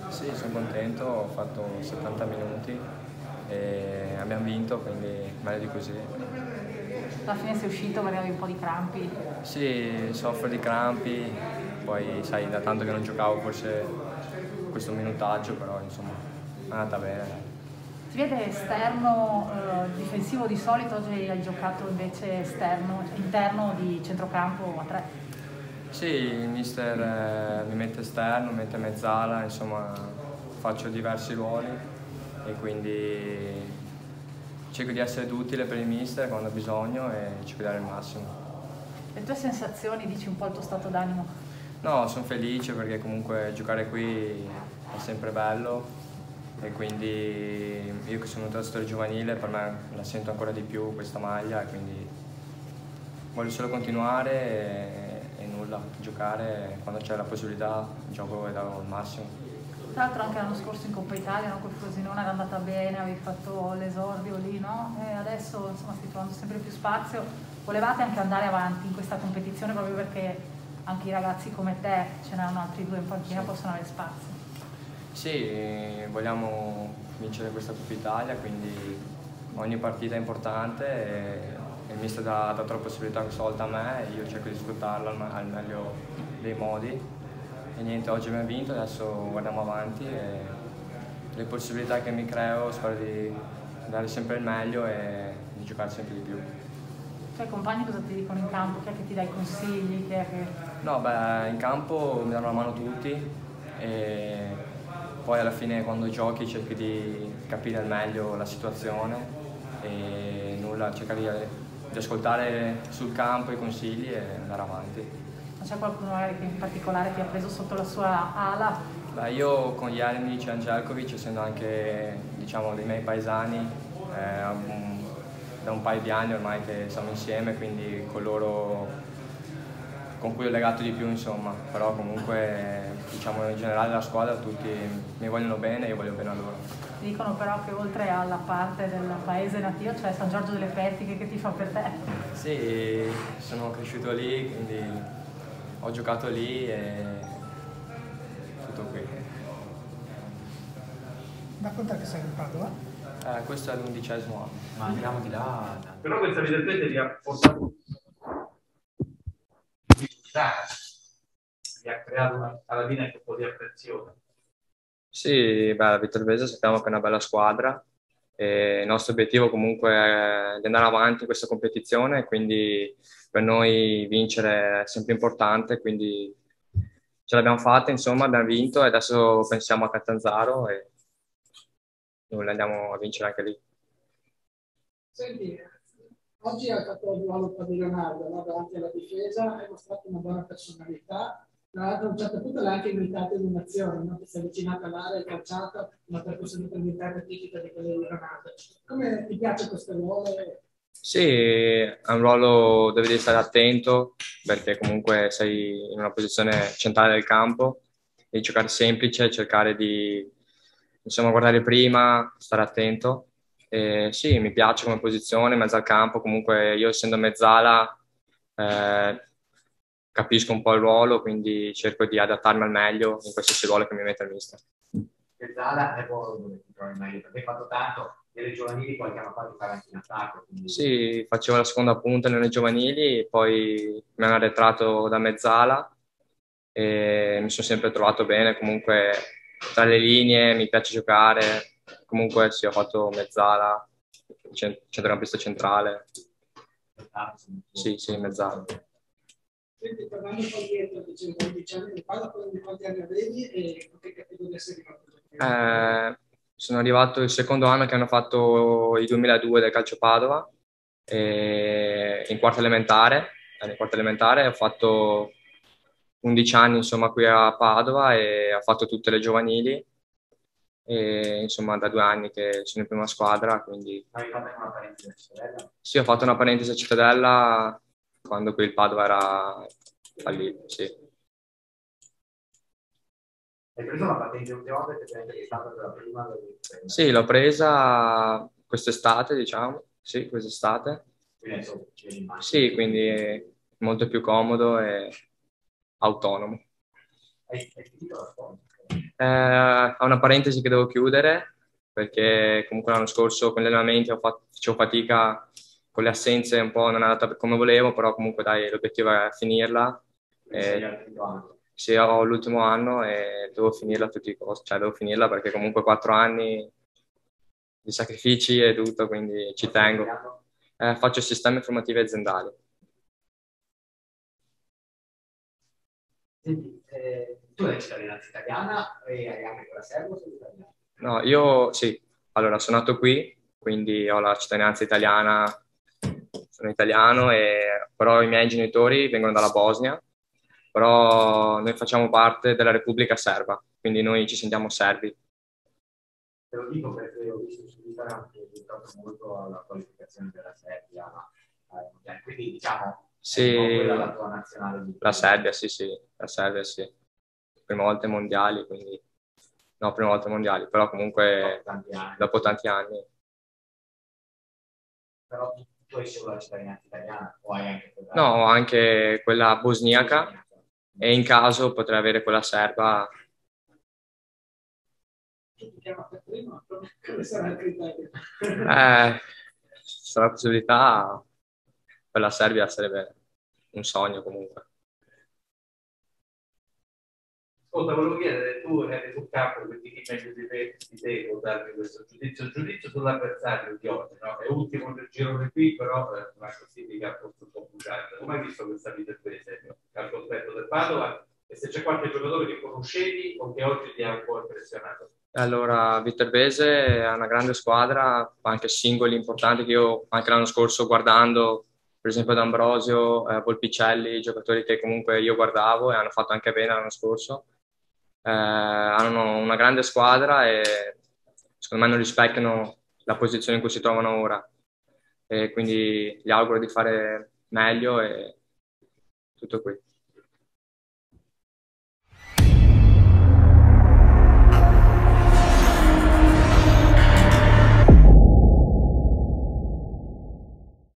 Sì, sono contento, ho fatto 70 minuti e abbiamo vinto, quindi meglio di così. Alla fine sei uscito perché avevi un po' di crampi. Sì, soffro di crampi, poi sai, da tanto che non giocavo forse questo minutaggio, però insomma è andata bene. Si vede esterno difensivo di solito, oggi hai giocato invece esterno, interno di centrocampo a 3. Sì, il mister mi mette esterno, mi mette mezzala, insomma faccio diversi ruoli e quindi cerco di essere utile per il mister quando ho bisogno e cerco di dare il massimo. Le tue sensazioni, dici un po' il tuo stato d'animo? No, sono felice perché comunque giocare qui è sempre bello e quindi io che sono un testore giovanile per me la sento ancora di più questa maglia e quindi voglio solo continuare e nulla, giocare quando c'è la possibilità, gioco e do il massimo. Tra l'altro anche l'anno scorso in Coppa Italia, no? Col Frosinone era andata bene, avevi fatto l'esordio lì, no? E adesso insomma stai trovando sempre più spazio. Volevate anche andare avanti in questa competizione proprio perché anche i ragazzi come te, ce n'erano altri due in panchina, Sì. possono avere spazio. Sì, vogliamo vincere questa Coppa Italia, quindi ogni partita è importante e il mister dà la possibilità questa volta a me e io cerco di sfruttarla al meglio dei modi. E niente, oggi abbiamo vinto, adesso guardiamo avanti e le possibilità che mi creo spero di dare sempre il meglio e di giocare sempre di più. I tuoi compagni cosa ti dicono in campo? Chi è che ti dà i consigli? Chi è che... No, beh, in campo mi danno la mano tutti e poi alla fine quando giochi cerchi di capire al meglio la situazione e nulla, cercare di ascoltare sul campo i consigli e andare avanti. Non c'è qualcuno magari che in particolare ti ha preso sotto la sua ala? Beh, io con Jeremic e Angelkovic, essendo anche diciamo, dei miei paesani, da un paio di anni ormai che siamo insieme, quindi con loro con cui ho legato di più, insomma, però comunque diciamo in generale la squadra tutti mi vogliono bene e io voglio bene a loro. Ti dicono però che oltre alla parte del paese nativo c'è San Giorgio delle Pettiche che ti fa per te. Sì, sono cresciuto lì, quindi ho giocato lì e tutto qui. Da quant'è che sei in Padova? Questo è l'11° anno. Ma andiamo di là. Però questa evidentemente vi ha portato vi ha creato alla fine anche un po' di attenzione. Sì, beh, Viterbese sappiamo che è una bella squadra e il nostro obiettivo comunque è di andare avanti in questa competizione, quindi per noi vincere è sempre importante, quindi ce l'abbiamo fatta, insomma, abbiamo vinto e adesso pensiamo a Catanzaro e nulla, andiamo a vincere anche lì. Senti, oggi hai fatto il ruolo padronale, no? Davanti alla difesa, hai mostrato una buona personalità. Tra l'altro a un certo punto l'hai anche invitato in un'azione, no? Ti sei avvicinata all'area, hai calciato, una percussione per tipica di quelle di Ronaldo. Come ti piace questo ruolo? Sì, è un ruolo dove devi stare attento perché comunque sei in una posizione centrale del campo, devi giocare semplice, cercare di insomma, guardare prima, stare attento. E sì, mi piace come posizione, in mezzo al campo, comunque io essendo mezzala capisco un po' il ruolo, quindi cerco di adattarmi al meglio in qualsiasi ruolo che mi mette il mister. Zala è poi dove ti trovi meglio, perché hai fatto tanto delle giovanili, qualche anno fa giocare anche in attacco. Quindi... Sì, facevo la seconda punta nelle giovanili, poi mi hanno arretrato da mezzala e mi sono sempre trovato bene, comunque tra le linee mi piace giocare, comunque sì, ho fatto mezzala, centrocampista centrale, sì, sì, mezzala. Quindi tornando un po' indietro, dicevo, 15 anni di palla, quanti anni avevi e che categoria sei arrivato? Sono arrivato il secondo anno che hanno fatto i 2002 del Calcio Padova, in quarta elementare ho fatto 11 anni insomma qui a Padova e ho fatto tutte le giovanili e insomma da 2 anni che sono in prima squadra, quindi Hai fatto anche una parentesi a Cittadella? sì, ho fatto una parentesi a Cittadella quando qui il Padova era fallito, sì. Hai preso la patente l'ultima volta che è stata per la prima? Sì, l'ho presa quest'estate, diciamo, sì, quest'estate. Quindi adesso ci vedi in macchina. Sì, quindi è molto più comodo e autonomo. Hai finito la scuola? Ha una parentesi che devo chiudere, perché comunque l'anno scorso con gli allenamenti facevo fatica, con le assenze un po' non è andata come volevo, però comunque dai, l'obiettivo è finirla. Sì, ho l'ultimo anno e devo finirla a tutti i costi, cioè devo finirla perché comunque 4 anni di sacrifici e tutto, quindi ci tengo. Faccio sistemi informativi aziendali. Senti, tu hai cittadinanza italiana e hai anche quella serba o sei italiana? No, io sì, allora sono nato qui, quindi ho la cittadinanza italiana, sono italiano, però i miei genitori vengono dalla Bosnia, però noi facciamo parte della Repubblica Serba, quindi noi ci sentiamo serbi. Te lo dico perché ho visto su Instagram che hai giocato molto alla qualificazione della Serbia, quindi diciamo sì, quella è la tua nazionale di la Serbia, sì, la Serbia, sì. Prima volta ai mondiali, quindi no, prima volta ai mondiali, però comunque dopo tanti anni. Però tu hai solo la cittadinanza italiana o hai anche quella? No, ho anche quella bosniaca e in caso potrei avere quella serba. Chi ti chiama per prima? Come sarà il criterio? Se ho la possibilità, per la Serbia sarebbe un sogno comunque. Ascolta, volevo chiedere, tu eri sul campo, quindi chi meglio di te può darmi questo giudizio? Il giudizio sull'avversario di oggi, no? È ultimo nel girone qui, però la classifica forse un po' bugiarda. Come hai visto questa Viterbese al cospetto del Padova? E se c'è qualche giocatore che conoscevi o che oggi ti ha un po' impressionato? Allora, Viterbese è una grande squadra, fa anche singoli importanti che io anche l'anno scorso guardando, per esempio D'Ambrosio, Volpicelli, giocatori che comunque io guardavo e hanno fatto anche bene l'anno scorso. Hanno una grande squadra e secondo me non rispecchiano la posizione in cui si trovano ora. E quindi gli auguro di fare meglio e tutto qui.